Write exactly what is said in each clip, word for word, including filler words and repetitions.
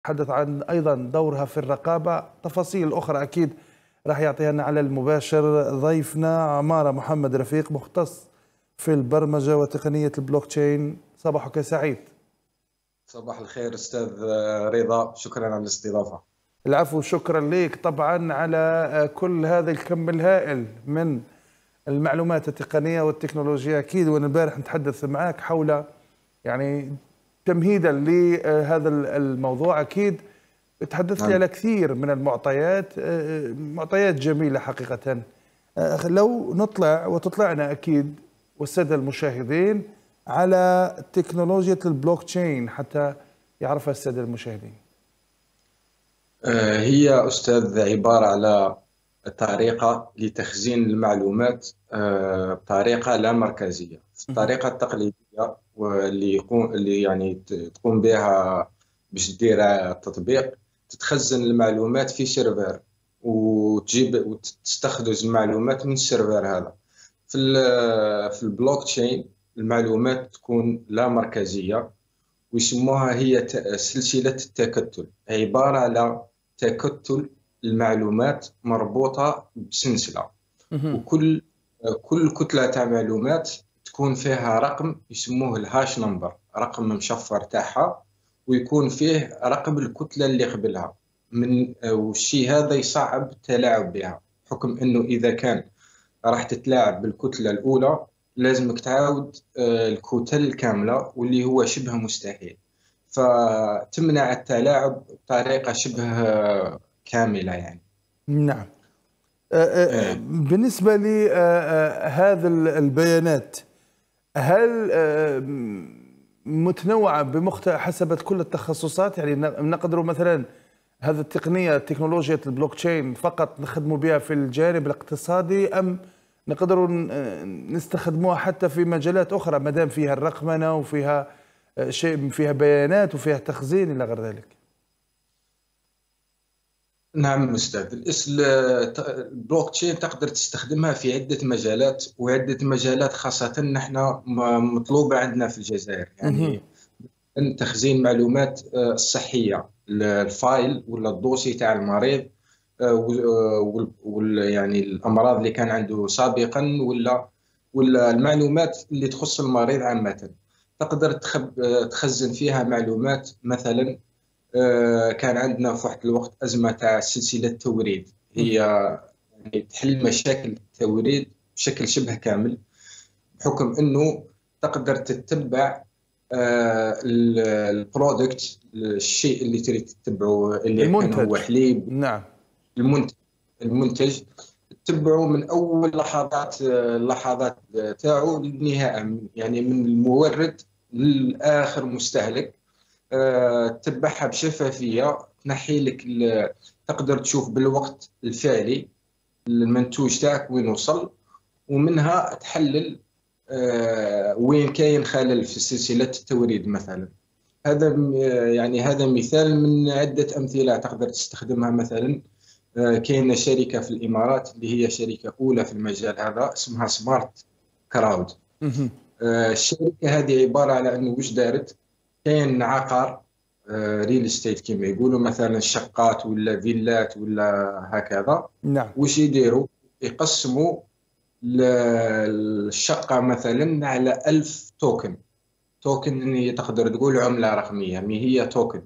تحدث عن أيضا دورها في الرقابة. تفاصيل أخرى أكيد راح يعطيها لنا على المباشر ضيفنا عمارة محمد رفيق، مختص في البرمجة وتقنية البلوك تشين. صباحك سعيد. صباح الخير أستاذ رضا، شكرا على الاستضافة. العفو، شكرا لك طبعا على كل هذا الكم الهائل من المعلومات التقنية والتكنولوجيا. أكيد وأنا البارح نتحدث معك حول يعني تمهيدا لهذا الموضوع، أكيد تحدثت لي على كثير من المعطيات، معطيات جميلة حقيقة. لو نطلع وتطلعنا أكيد والسادة المشاهدين على تكنولوجيا البلوك تشين حتى يعرفها السادة المشاهدين. هي أستاذ عبارة على طريقة لتخزين المعلومات بطريقة لا مركزية. الطريقة التقليدية واللي يقوم اللي يعني تقوم بها باش دير التطبيق، تتخزن المعلومات في سيرفر وتجيب وتستخرج المعلومات من السيرفر هذا. في في البلوك تشين المعلومات تكون لا مركزية، ويسموها هي سلسلة التكتل، عبارة على تكتل المعلومات مربوطة بسلسلة، وكل كل كتلة تاع معلومات تكون فيها رقم يسموه الهاش نمبر، رقم مشفر تاعها، ويكون فيه رقم الكتلة اللي قبلها. من والشيء هذا يصعب التلاعب بها، حكم انه اذا كان راح تتلاعب بالكتلة الاولى لازمك تعاود الكتل الكاملة، واللي هو شبه مستحيل، فتمنع التلاعب بطريقة شبه كاملة يعني. نعم. بالنسبة لهذا البيانات، هل متنوعة بمختلف حسب كل التخصصات؟ يعني نقدر مثلا هذه التقنية تكنولوجيا البلوك تشين فقط نخدموا بها في الجانب الاقتصادي، أم نقدر نستخدموها حتى في مجالات أخرى ما دام فيها الرقمنة وفيها شيء، فيها بيانات وفيها تخزين إلى غير ذلك؟ نعم أستاذ، البلوك تشين تقدر تستخدمها في عدة مجالات، وعدة مجالات خاصة نحن مطلوبة عندنا في الجزائر. يعني تخزين المعلومات الصحية، الفايل ولا الدوسي تاع المريض، وال يعني الأمراض اللي كان عنده سابقا، ولا ولا المعلومات اللي تخص المريض عامة. تقدر تخزن فيها معلومات. مثلا كان عندنا في واحد الوقت أزمة تاع سلسلة التوريد، هي يعني تحل مشاكل التوريد بشكل شبه كامل، بحكم أنه تقدر تتبع البرودكت، الشيء اللي تريد تتبعه، اللي كان هو حليب. نعم. المنتج المنتج تتبعه من أول لحظات اللحظات تاعو للنهاية، يعني من المورد للآخر مستهلك. تتبعها بشفافية، تنحي لك، تقدر تشوف بالوقت الفعلي المنتوج تاعك وين وصل، ومنها تحلل وين كاين خلل في سلسلة التوريد مثلا. هذا يعني هذا مثال من عدة أمثلة تقدر تستخدمها. مثلا كاينة شركة في الإمارات اللي هي شركة أولى في المجال هذا، اسمها سمارت كراود. الشركة هذه عبارة على أنه وش دارت، كاين عقار ريل استيت كما يقولوا، مثلا شقات ولا فيلات ولا هكذا. نعم. وش يديروا، يقسموا الشقة مثلا على ألف توكن. توكن اللي تقدر تقول عملة رقمية، مي هي توكن.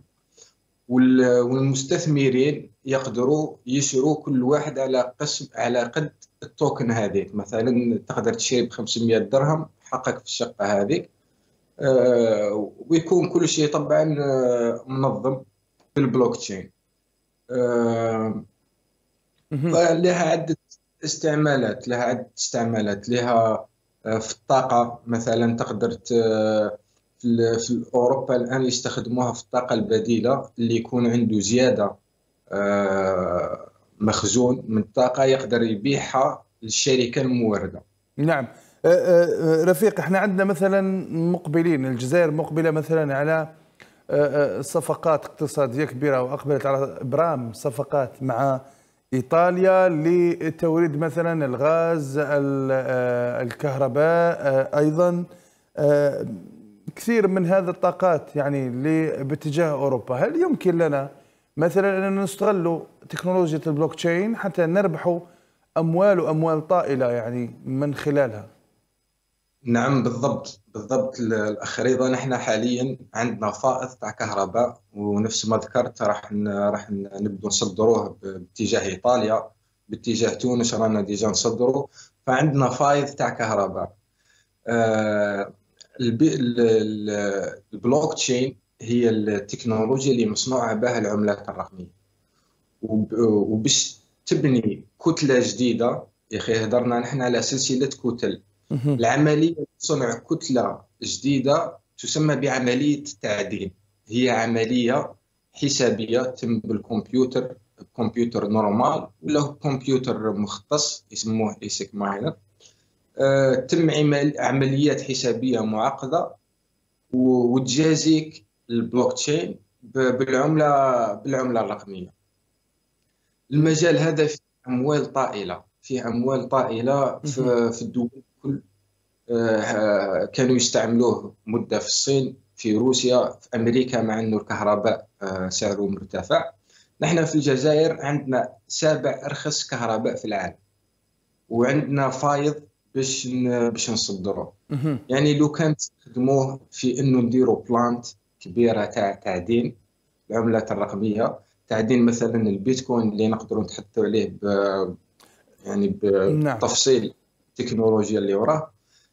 والمستثمرين يقدروا يشروا كل واحد على قسم على قد التوكن هذيك. مثلا تقدر تشري ب خمسمائة درهم حقك في الشقة هذيك، آه ويكون كل شيء طبعا آه منظم في البلوك تشين. آه فلها عدة استعمالات لها عدة استعمالات لها آه في الطاقة مثلا. تقدر في, في أوروبا الآن يستخدموها في الطاقة البديلة، اللي يكون عنده زيادة آه مخزون من الطاقة يقدر يبيعها للشركة الموردة. نعم. رفيق، احنا عندنا مثلا مقبلين، الجزائر مقبلة مثلا على صفقات اقتصادية كبيرة، وأقبلت على إبرام صفقات مع إيطاليا لتوريد مثلا الغاز، الكهرباء أيضا. كثير من هذه الطاقات يعني اللي باتجاه اوروبا، هل يمكن لنا مثلا ان نستغل تكنولوجيا البلوك تشين حتى نربح اموال واموال طائله يعني من خلالها؟ نعم بالضبط بالضبط الاخ رضا، نحن حاليا عندنا فائض تاع كهرباء، ونفس ما ذكرت راح راح نبدو نصدروه باتجاه ايطاليا، باتجاه تونس رانا ديجا نصدروا. فعندنا فائض تاع كهرباء. آه البلوك تشين هي التكنولوجيا اللي مصنوعه بها العملات الرقميه، وباش تبني كتله جديده. يا اخي هضرنا نحن على سلسله كتل. العملية صنع كتلة جديدة تسمى بعملية التعدين. هي عملية حسابية تتم بالكمبيوتر، كمبيوتر نورمال ولا كمبيوتر مختص يسموه ايسك ماينر. أه تم عمليات حسابية معقدة وتجازيك البلوك تشين بالعملة بالعملة الرقمية. المجال هذا فيه أموال طائلة، فيه أموال طائلة في, في الدول الكل. كانوا يستعملوه مدة في الصين، في روسيا، في أمريكا، مع أنه الكهرباء سعره مرتفع. نحن في الجزائر عندنا سابع أرخص كهرباء في العالم، وعندنا فايض باش باش نصدروه. يعني لو كان تستخدموه في أنه نديروا بلانت كبيرة تاع تعدين العملات الرقمية، تعدين مثلا البيتكوين اللي نقدروا نتحدثوا عليه ب يعني بتفصيل التكنولوجيا اللي وراه.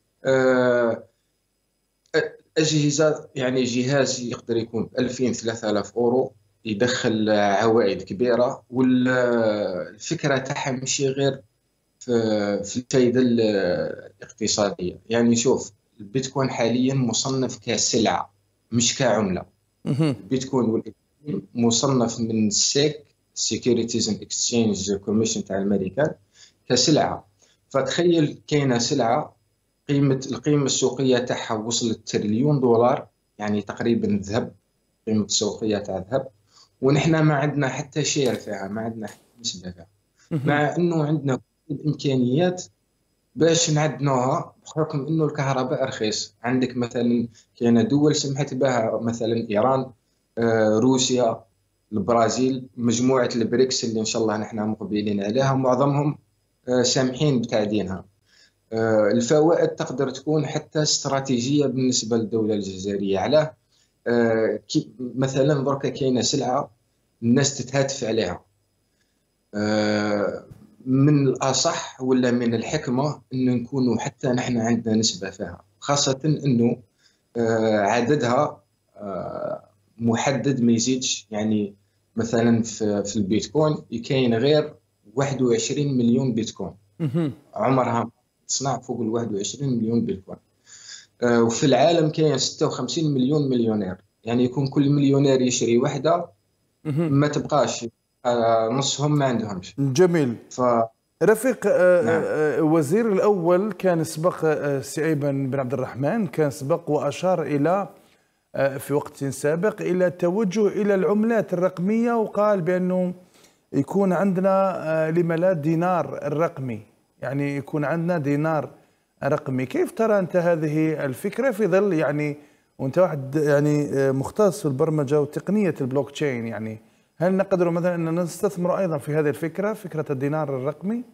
أجهزة يعني جهاز يقدر يكون ألفين ثلاثة آلاف أورو، يدخل عوائد كبيرة. والفكرة تاعها ماشي غير في الفائدة الاقتصادية. يعني شوف، البيتكوين حاليا مصنف كسلعة مش كعملة. البيتكوين والإثيريوم مصنف من السيك Securities and Exchange Commission تاع الأمريكان كسلعة. فتخيل كاينة سلعة قيمة القيمة السوقية تاعها وصلت تريليون دولار، يعني تقريبا ذهب، قيمة السوقية تاع الذهب، ونحن ما عندنا حتى شير فيها، ما عندنا حتى نسبة فيها، مع انه عندنا كل الامكانيات باش نعدنوها بحكم انه الكهرباء رخيص. عندك مثلا كاينه دول سمحت بها، مثلا ايران، آه، روسيا، البرازيل، مجموعة البريكس اللي ان شاء الله نحن مقبلين عليها، معظمهم آه، سامحين بتعدينها. الفوائد تقدر تكون حتى استراتيجية بالنسبة للدولة الجزائرية. علاه؟ مثلا دركا كاينة سلعة الناس تتهاتف عليها، من الأصح ولا من الحكمة أن نكونوا حتى نحن عندنا نسبة فيها، خاصة أنه عددها محدد ما يزيدش. يعني مثلا في البيتكوين كاين غير واحد وعشرين مليون بيتكوين، عمرها تصنع فوق ال واحد وعشرين مليون بيتكوين. آه وفي العالم كاين ستة وخمسين مليون مليونير، يعني يكون كل مليونير يشري وحده ما تبقاش، آه نصهم ما عندهمش. جميل. ف... رفيق، آه نعم. آه وزير الأول كان سبق، آه سي أيمن بن عبد الرحمن كان سبق وأشار إلى آه في وقت سابق إلى التوجه إلى العملات الرقمية، وقال بأنه يكون عندنا آه لما لا دينار الرقمي، يعني يكون عندنا دينار رقمي. كيف ترى أنت هذه الفكرة في ظل يعني وأنت واحد يعني مختص في البرمجة وتقنية البلوك تشين، يعني هل نقدر مثلا أن نستثمر أيضا في هذه الفكرة، فكرة الدينار الرقمي؟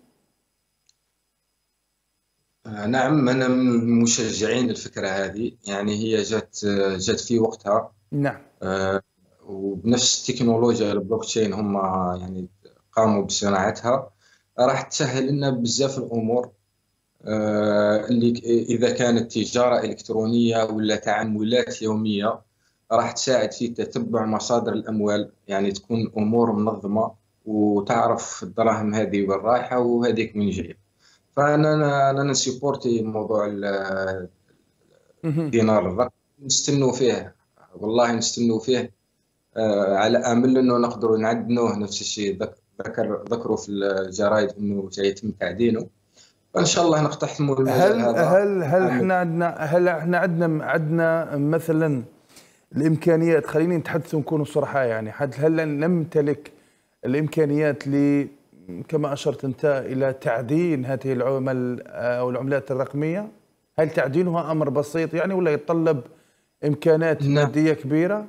نعم، أنا من مشجعين الفكرة هذه. يعني هي جات جات في وقتها. نعم. آه وبنفس التكنولوجيا البلوك تشين هم يعني قاموا بصناعتها، راح تسهل لنا بزاف الأمور. اللي إذا كانت تجارة إلكترونية ولا تعاملات يومية، راح تساعد في تتبع مصادر الأموال. يعني تكون أمور منظمة وتعرف الدراهم هذه وين رايحة وهذيك وين جاية. فأنا أنا نسيبورتي موضوع الدينار الرقمي، نستنوا فيه، والله نستنوا فيه، على أمل أنه نقدروا نعدنوه. نفس الشيء ذكر ذكروا في الجرايد أنه سيتم تعدينه، فان شاء الله نقتحموا المجال هل هذا. هل هل احنا عندنا هل احنا عندنا عندنا مثلا الامكانيات؟ خليني نتحدث ونكون صراحه، يعني هل نمتلك الامكانيات ل كما اشرت انت الى تعدين هذه العمل او العملات الرقميه؟ هل تعدينها امر بسيط يعني، ولا يتطلب إمكانات نعم. مادية كبيرة؟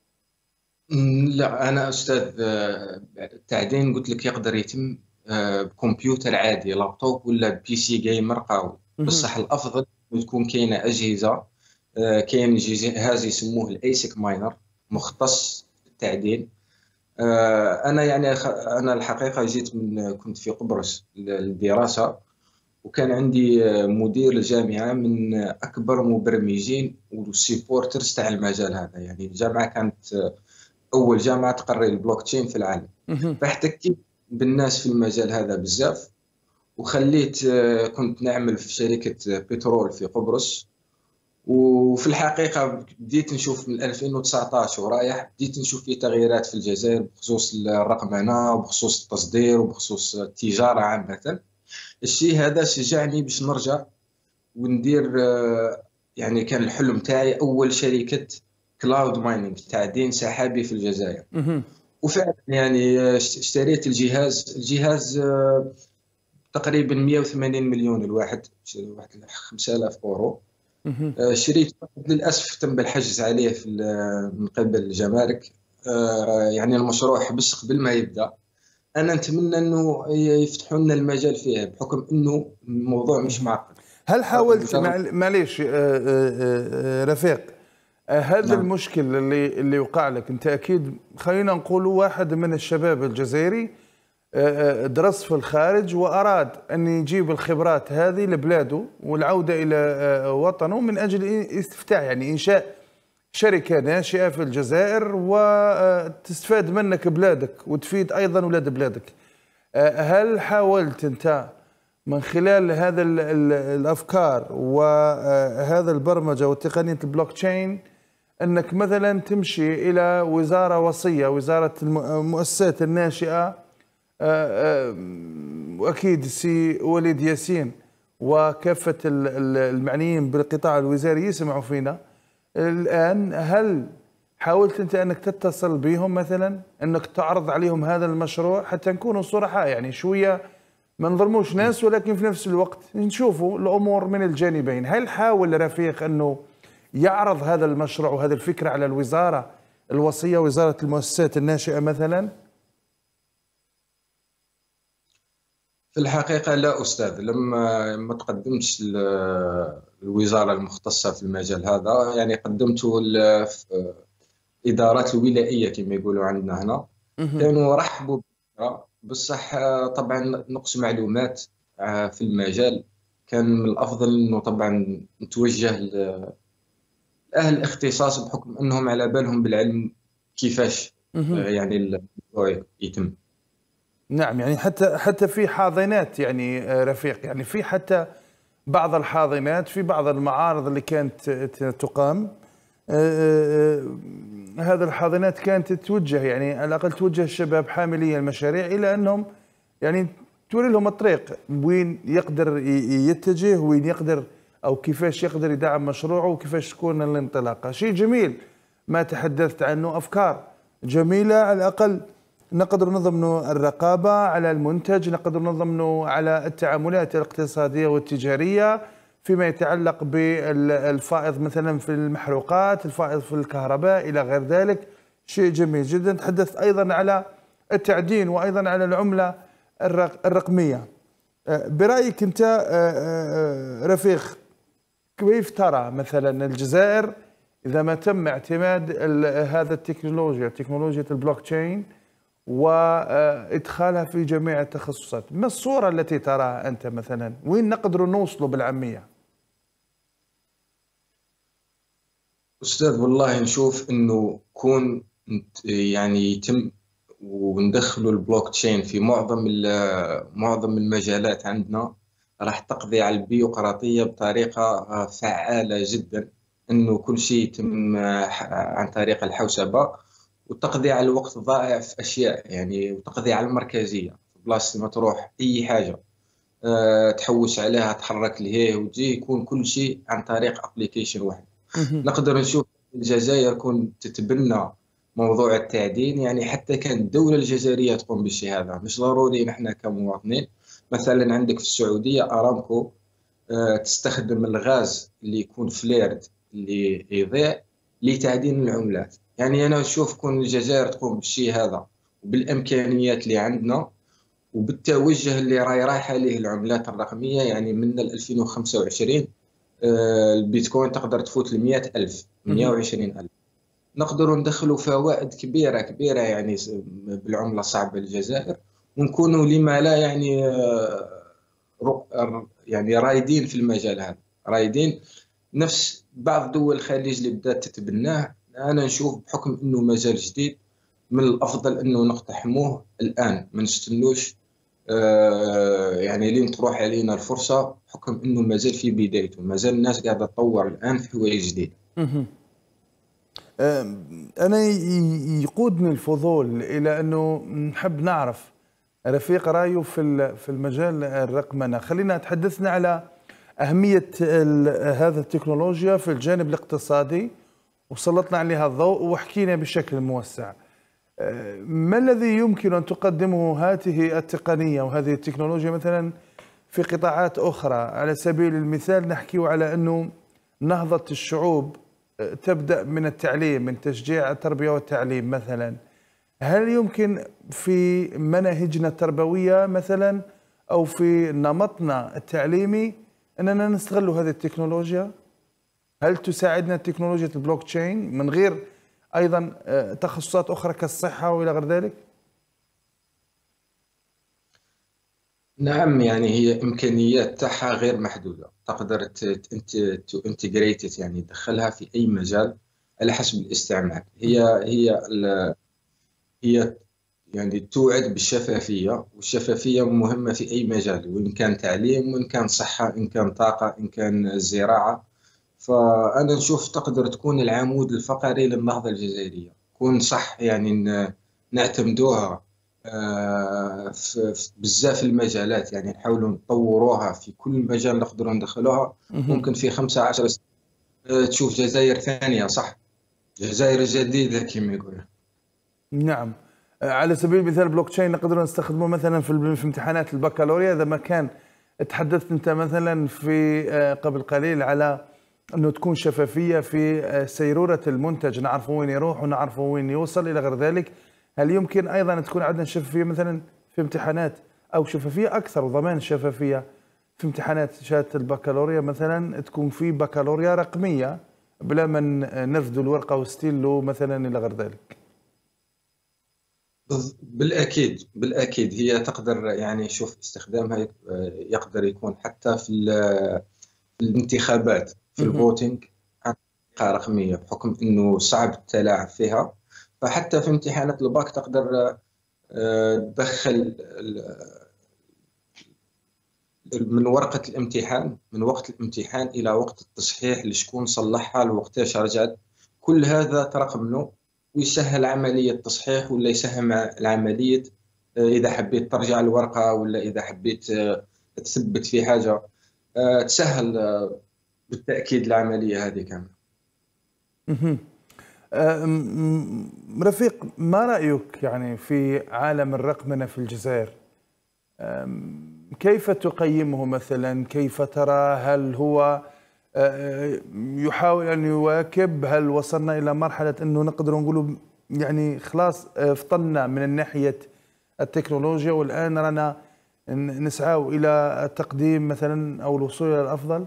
لا أنا أستاذ، آه، التعدين قلت لك يقدر يتم آه، بكمبيوتر عادي، لابتوب ولا بي سي جيمر قوي. مهم. بصح الأفضل إنه تكون كاينة أجهزة، آه، كاين جهاز يسموه الايسك ماينر مختص بالتعدين. آه، أنا يعني خ- أنا الحقيقة جيت من كنت في قبرص للدراسة، وكان عندي آه، مدير الجامعة من أكبر مبرمجين والسيبورترز تاع المجال هذا. يعني الجامعة كانت آه، أول جامعة تقري البلوك تشين في العالم. مهم. فاحتكيت بالناس في المجال هذا بزاف، وخليت آه، كنت نعمل في شركة آه، بترول في قبرص. وفي الحقيقة بديت نشوف من ألفين وتسعطاش ورايح، بديت نشوف في تغييرات في الجزائر بخصوص الرقمنة وبخصوص التصدير وبخصوص التجارة عامة. الشيء هذا شجعني باش نرجع وندير آه، يعني كان الحلم تاعي أول شركة كلاود مايننج، تعدين سحابي في الجزائر. مهم. وفعلا يعني آه، اشتريت الجهاز الجهاز آه، تقريبا مئة وثمانين مليون الواحد، واحد خمسة آلاف أورو. مهم. آه، شريت واحد، للأسف تم الحجز عليه في ال- من قبل الجمارك. آه، يعني المشروع حبس قبل ما يبدأ. أنا نتمنى أنه يفتحوا لنا المجال فيه، بحكم أنه الموضوع مش معقد. هل آه، حاولت مجرد. مع- معليش، آه، آه، آه، رفيق، آه، هذا نعم. المشكل اللي اللي وقع لك انت اكيد، خلينا نقول واحد من الشباب الجزائري آه، آه، درس في الخارج واراد ان يجيب الخبرات هذه لبلاده والعوده الى آه، وطنه من اجل استفتاح، يعني انشاء شركه ناشئه في الجزائر وتستفاد منك بلادك وتفيد ايضا اولاد بلادك. آه، هل حاولت انت من خلال هذا ال ال الافكار وهذا البرمجه وتقنيه البلوك تشين انك مثلا تمشي الى وزاره وصيه، وزاره الم- المؤسسات الناشئه، آه، آه، واكيد سي وليد ياسين وكافه ال- ال- المعنيين بالقطاع الوزاري يسمعوا فينا الان؟ هل حاولت انت انك تتصل بهم مثلا، انك تعرض عليهم هذا المشروع حتى نكونوا صرحاء، يعني شويه ما نظلموش ناس ولكن في نفس الوقت نشوفوا الامور من الجانبين؟ هل حاول رفيق انه يعرض هذا المشروع وهذه الفكره على الوزاره الوصيه، وزاره المؤسسات الناشئه مثلا؟ في الحقيقة لا أستاذ، لما ما تقدمتش ل- الوزارة المختصة في المجال هذا. يعني قدمته ل- في الإدارات الولائية كما يقولوا عندنا هنا. مهم. كانوا رحبوا بالفكرة، بصح آه، طبعا نقص معلومات آه، في المجال. كان من الأفضل أنه طبعا نتوجه لأهل الاختصاص، بحكم أنهم على بالهم بالعلم كيفاش مهم. آه، يعني الموضوع يتم. نعم، يعني حتى حتى في حاضنات، يعني آه، رفيق، يعني في حتى بعض الحاضنات في بعض المعارض اللي كانت ت- تقام، آه، آه، هذه الحاضنات كانت توجه، يعني على الأقل توجه الشباب حاملي المشاريع إلى أنهم يعني توري لهم الطريق وين يقدر ي- يتجه، وين يقدر أو كيفاش يقدر يدعم مشروعه وكيفاش تكون الانطلاقة. شيء جميل ما تحدثت عنه، أفكار جميلة. على الأقل نقدر نضمن الرقابة على المنتج، نقدر نضمن على التعاملات الاقتصادية والتجارية فيما يتعلق بالفائض مثلا في المحروقات، الفائض في الكهرباء إلى غير ذلك. شيء جميل جدا. تحدثت أيضا على التعدين وأيضا على العملة الرق- الرقمية. أه، برأيك أنت أه، أه، أه، رفيق، كيف ترى مثلا الجزائر إذا ما تم اعتماد ال- هذا التكنولوجيا، تكنولوجيا البلوك تشين، وإدخالها في جميع التخصصات؟ ما الصورة التي تراها أنت مثلا؟ وين نقدر نوصله بالعامية؟ أستاذ والله نشوف إنه كون نت- يعني يتم وندخلوا البلوك تشين في معظم ال- معظم المجالات عندنا، راح تقضي على البيروقراطية بطريقة آه، فعالة جدا. إنه كل شيء يتم آه، ح- عن طريق الحوسبة، وتقضي على الوقت الضائع في أشياء، يعني وتقضي على المركزية في بلاصة ما تروح أي حاجة آه، تحوس عليها، تحرك لهيه وتجي، يكون كل شيء عن طريق ابليكيشن واحد. مهم. نقدر نشوف الجزائر كون تتبنى موضوع التعدين. يعني حتى كان الدولة الجزائرية تقوم بالشيء هذا، مش ضروري نحن كمواطنين. مثلا عندك في السعودية أرامكو آه، تستخدم الغاز اللي يكون فليرد اللي يضيع لتعدين العملات. يعني انا نشوف كون الجزائر تقوم بالشيء هذا وبالامكانيات اللي عندنا وبالتوجه اللي راي رايحه ليه العملات الرقميه، يعني من ألفين وخمسة وعشرين آه، البيتكوين تقدر تفوت ل مئة ألف مئة وعشرين ألف، نقدروا ندخلوا فوائد كبيره كبيره يعني بالعمله الصعبه للجزائر، ونكونوا لما لا يعني آه، يعني رايدين في المجال هذا، رايدين نفس بعض دول الخليج اللي بدات تتبناه. انا نشوف بحكم انه مجال جديد من الافضل انه نقتحموه الان، ما نستنوش آه يعني لين تروح علينا الفرصه، بحكم انه مازال في بدايته، مازال الناس قاعده تطور الان في حوايج جديده. أنا يقودني الفضول إلى أنه نحب نعرف رفيق رايه في في المجال الرقمنة. خلينا تحدثنا على أهمية هذا التكنولوجيا في الجانب الاقتصادي وسلطنا عليها الضوء وحكينا بشكل موسع. ما الذي يمكن أن تقدمه هذه التقنية وهذه التكنولوجيا مثلا في قطاعات أخرى؟ على سبيل المثال نحكي على أنه نهضة الشعوب تبدأ من التعليم، من تشجيع التربية والتعليم مثلا. هل يمكن في مناهجنا التربوية مثلا أو في نمطنا التعليمي أننا نستغل هذه التكنولوجيا؟ هل تساعدنا تكنولوجيا البلوك تشين من غير أيضا تخصصات أخرى كالصحة وإلى غير ذلك؟ نعم، يعني هي إمكانيات تاعها غير محدودة، تقدر تنتجريت يعني تدخلها في أي مجال على حسب الاستعمال. هي هي هي يعني توعد بالشفافية، والشفافية مهمة في أي مجال، وإن كان تعليم وإن كان صحة إن كان طاقة إن كان زراعة. فأنا نشوف تقدر تكون العمود الفقري للنهضة الجزائرية، كون صح يعني نعتمدوها في بزاف المجالات، يعني نحاولوا نطوروها في كل مجال نقدروا ندخلوها. ممكن في خمسة عشر سنة تشوف جزائر ثانية، صح، جزائر جديدة كما يقولوا. نعم، على سبيل المثال بلوك تشين نقدر نستخدمه مثلا في, في امتحانات البكالوريا. إذا ما كان تحدثت أنت مثلا في قبل قليل على أنه تكون شفافية في سيرورة المنتج، نعرف وين يروح ونعرف وين يوصل إلى غير ذلك. هل يمكن أيضا تكون عندنا شفافية مثلا في امتحانات، أو شفافية أكثر وضمان الشفافية في امتحانات شهادة البكالوريا مثلا، تكون في بكالوريا رقمية بلا ما نرفدوا الورقة وستيلو مثلا إلى غير ذلك؟ بالأكيد بالأكيد هي تقدر يعني شوف استخدامها يقدر يكون حتى في الانتخابات في الفوتينج طريقة رقمية، بحكم أنه صعب التلاعب فيها. فحتى في امتحانات الباك تقدر تدخل من ورقة الامتحان، من وقت الامتحان إلى وقت التصحيح لشكون صلحها لوقتاش رجعت، كل هذا ترقمنه ويسهل عملية التصحيح ولا يسهل العملية إذا حبيت ترجع الورقة ولا إذا حبيت تثبت في حاجة، تسهل بالتأكيد العملية هذه كاملة. رفيق، ما رأيك يعني في عالم الرقمنة في الجزائر؟ كيف تقيمه مثلا؟ كيف ترى؟ هل هو يحاول أن يواكب؟ هل وصلنا إلى مرحلة أنه نقدر نقول يعني خلاص فطنا من ناحية التكنولوجيا والآن رانا نسعى إلى التقديم مثلا أو الوصول إلى الأفضل؟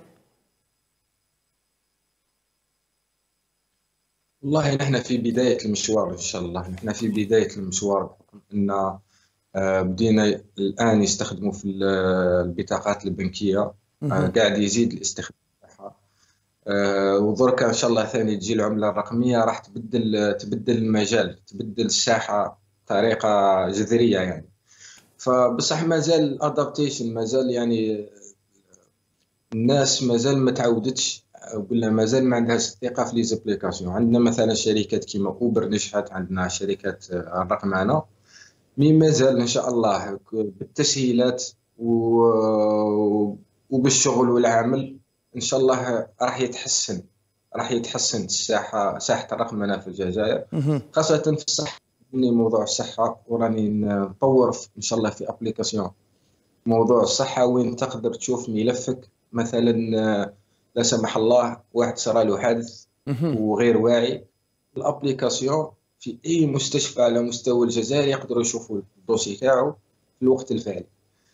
والله نحن في بداية المشوار إن شاء الله، نحن في بداية المشوار، بحكم أن بدينا الآن يستخدموا في البطاقات البنكية، قاعد يزيد الاستخدام تاعها، ودركا إن شاء الله ثاني تجي العملة الرقمية راح تبدل تبدل المجال، تبدل الساحة بطريقة جذرية يعني. فبصح مازال الادابتيشن مازال يعني الناس مازال ما تعودتش ولا مازال ما عندهاش الثقه في لي زابليكاسيون. عندنا مثلا شركات كيما اوبر نجحت، عندنا شركات الرقمنه، مي مازال ان شاء الله بالتسهيلات وبالشغل والعمل ان شاء الله راح يتحسن، راح يتحسن الساحه ساحه الرقمنه في الجزائر، خاصه في الصحه. موضوع الصحه وراني نطور ان شاء الله في ابليكاسيون موضوع الصحه، وين تقدر تشوف ملفك مثلا لا سمح الله واحد صرا له حادث وغير واعي، الابليكاسيون في اي مستشفى على مستوى الجزائر يقدروا يشوفوا الدوسي تاعو في الوقت الفعلي.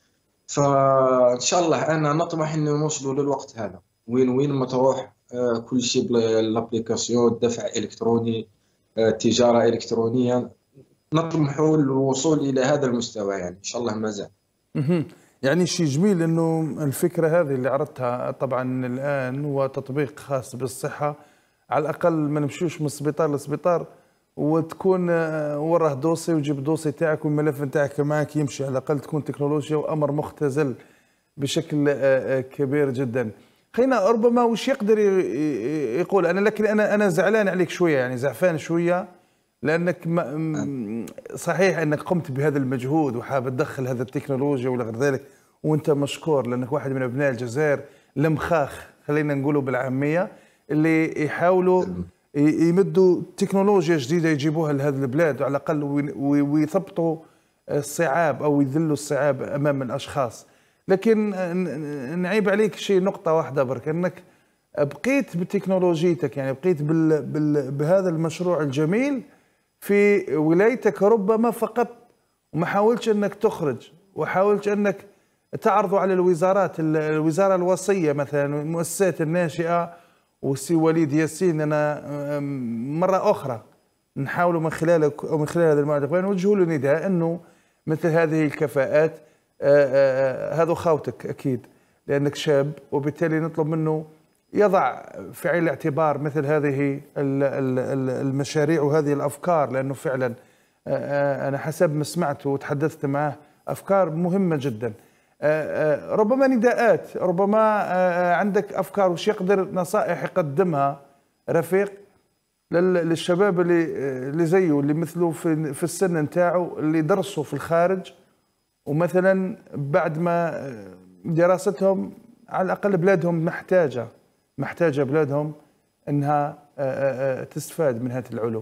فان شاء الله انا نطمح انه نوصلوا للوقت هذا، وين وين ما تروح آه، كل شيء بالابليكاسيون، الدفع الكتروني، آه، التجاره الكترونيه. نطمح للوصول الى هذا المستوى يعني ان شاء الله ما زال. مهم. يعني شيء جميل انه الفكره هذه اللي عرضتها طبعا الان هو تطبيق خاص بالصحه، على الاقل ما نمشيوش من سبيطار لسبيطار وتكون آه، وراه دوسي وتجيب دوسي تاعك والملف نتاعك معك يمشي، على الاقل تكون تكنولوجيا وامر مختزل بشكل آه، آه، كبير جدا. خلينا ربما وش يقدر يقول انا، لكن انا انا زعلان عليك شويه، يعني زعفان شويه، لانك صحيح انك قمت بهذا المجهود وحاب تدخل هذا التكنولوجيا ولا غير ذلك، وانت مشكور لانك واحد من ابناء الجزائر المخاخ خلينا نقولوا بالعاميه، اللي يحاولوا يمدوا تكنولوجيا جديده يجيبوها لهذه البلاد، وعلى الاقل ويثبطوا الصعاب او يذلوا الصعاب امام الاشخاص. لكن نعيب عليك شيء نقطه واحده برك، انك بقيت بتكنولوجيتك، يعني بقيت بال بال بهذا المشروع الجميل في ولايتك ربما فقط، وما حاولتش انك تخرج، وحاولتش انك تعرضوا على الوزارات، الوزاره الوصيه مثلا، المؤسسات الناشئه، وسي وليد ياسين. انا مره اخرى نحاولوا من خلالك او من خلال هذا المعرض نوجهوا له نداء انه مثل هذه الكفاءات هذا خاوتك اكيد لانك شاب، وبالتالي نطلب منه يضع في عين الاعتبار مثل هذه المشاريع وهذه الافكار، لانه فعلا انا حسب ما سمعت وتحدثت معه افكار مهمه جدا. ربما نداءات، ربما عندك افكار وش يقدر نصائح يقدمها رفيق للشباب اللي اللي زيه، اللي مثله في في السن نتاعو، اللي درسوا في الخارج، ومثلا بعد ما دراستهم على الاقل بلادهم محتاجه محتاجه بلادهم انها تستفاد من هذه العلوم.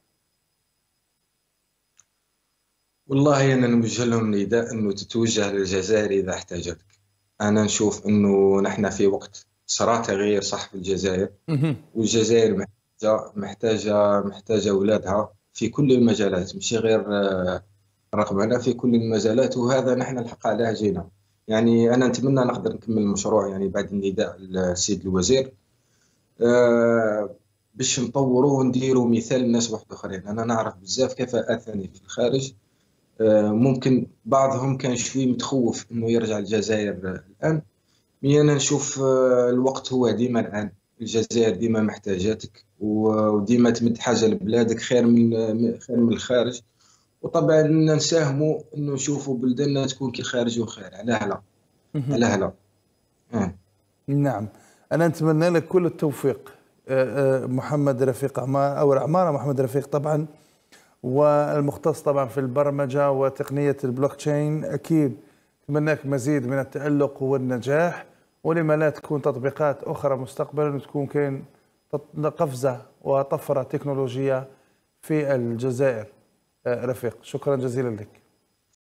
والله انا نوجه لهم نداء انه تتوجه للجزائر اذا احتاجتك. انا نشوف انه نحن في وقت صراع تغيير صح في الجزائر، والجزائر محتاجه محتاجه محتاجه اولادها في كل المجالات، مش غير رقمنا، في كل المجالات، وهذا نحن الحق عليه جينا. يعني انا نتمنى نقدر نكمل المشروع يعني بعد النداء السيد الوزير، أه باش نطوروا ونديروا مثال للناس واحد اخرين. انا نعرف بزاف كفاءات ثاني في الخارج، أه ممكن بعضهم كان شوي متخوف انه يرجع الجزائر الان، مي انا نشوف أه الوقت هو ديما الان. الجزائر ديما محتاجاتك، وديما تمد حاجه لبلادك خير من خير من الخارج. وطبعا نساهموا انه نشوفوا بلداننا تكون كي خارج وخير. علاه لا علاه لا. آه. نعم، انا نتمنى لك كل التوفيق محمد رفيق عمارة او عمارة محمد رفيق طبعا، والمختص طبعا في البرمجه وتقنيه البلوك تشين. اكيد نتمنى لك مزيد من التالق والنجاح، ولما لا تكون تطبيقات اخرى مستقبلا وتكون كاين قفزه وطفره تكنولوجيه في الجزائر. رفيق شكرا جزيلا لك.